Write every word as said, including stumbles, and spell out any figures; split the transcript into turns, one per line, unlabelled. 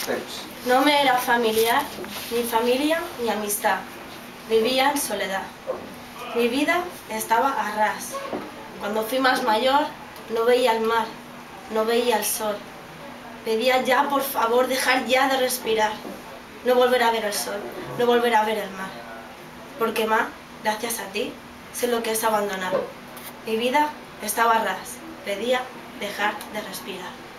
No me era familiar, ni familia ni amistad. Vivía en soledad. Mi vida estaba a ras. Cuando fui más mayor, no veía el mar, no veía el sol. Pedía ya, por favor, dejar ya de respirar. No volver a ver el sol, no volver a ver el mar. Porque, ma, gracias a ti, sé lo que es abandonar. Mi vida estaba a ras. Pedía dejar de respirar.